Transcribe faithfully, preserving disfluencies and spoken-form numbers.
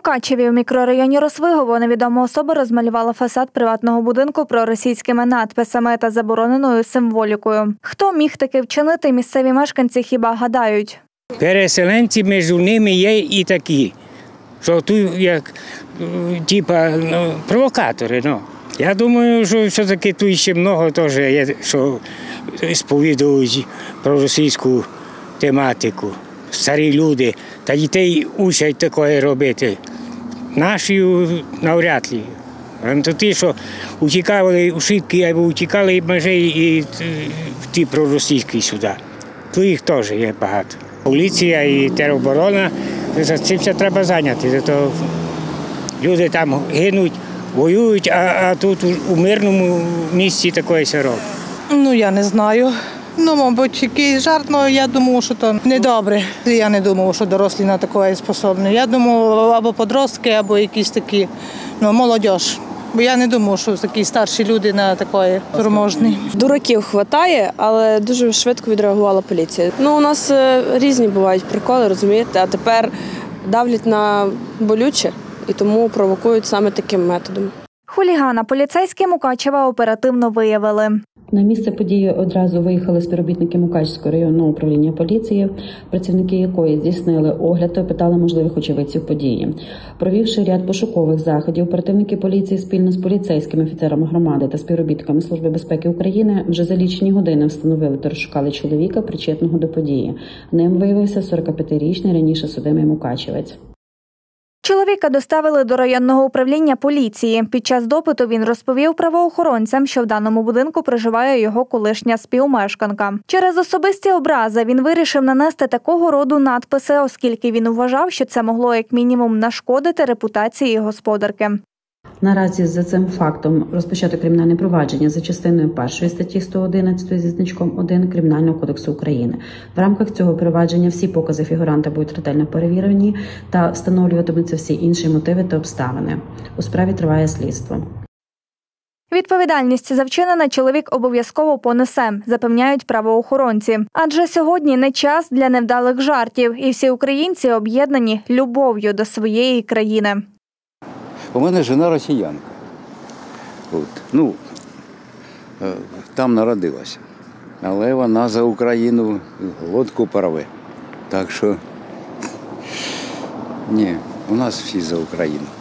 Мукачеві в мікрорайоні Росвигово невідома особа розмалювала фасад приватного будинку проросійськими надписами та забороненою символікою. Хто міг таки вчинити, місцеві мешканці хіба гадають. Переселенці між ними є і такі, що тут як типа ну, провокатори. Ну. Я думаю, що все-таки тут ще багато теж є, що сповідують про російську тематику. Старі люди та дітей учать таке робити. Наші навряд ли. То ті, що утікали у шибки або утікали майже і в ті проросійські сюди. Тут їх теж є багато. Поліція і тероборона, за цим все треба зайняти. Зато люди там гинуть, воюють, а, а тут у мирному місці таке все робить. Ну, я не знаю. Ну, мабуть, якийсь жарт, але я думаю, що це недобре. Я не думаю, що дорослі на таке способні. Я думаю, або подростки, або якісь такі, ну, молодь. Бо я не думаю, що такі старші люди на таке спроможні. Дураків вистачає, але дуже швидко відреагувала поліція. Ну, у нас різні бувають приколи, розумієте, а тепер давлять на болюче і тому провокують саме таким методом. Хулігана поліцейські Мукачева оперативно виявили. На місце події одразу виїхали співробітники Мукачівського районного управління поліції, працівники якої здійснили огляд та опитали можливих очевидців події. Провівши ряд пошукових заходів, оперативники поліції спільно з поліцейськими офіцерами громади та співробітниками Служби безпеки України вже за лічені години встановили та розшукали чоловіка, причетного до події. Ним виявився сорокап'ятирічний раніше судимий мукачевець. Чоловіка доставили до районного управління поліції. Під час допиту він розповів правоохоронцям, що в даному будинку проживає його колишня співмешканка. Через особисті образи він вирішив нанести такого роду надписи, оскільки він вважав, що це могло як мінімум нашкодити репутації господарки. Наразі за цим фактом розпочато кримінальне провадження за частиною першої статті сто одинадцять зі значком один Кримінального кодексу України. В рамках цього провадження всі покази фігуранта будуть ретельно перевірені та встановлюватимуться всі інші мотиви та обставини. У справі триває слідство. Відповідальність за вчинене чоловік обов'язково понесе, запевняють правоохоронці. Адже сьогодні не час для невдалих жартів, і всі українці об'єднані любов'ю до своєї країни. У мене жена росіянка. От. Ну, там народилася. Але вона за Україну лодку порве. Так що, ні, у нас всі за Україну.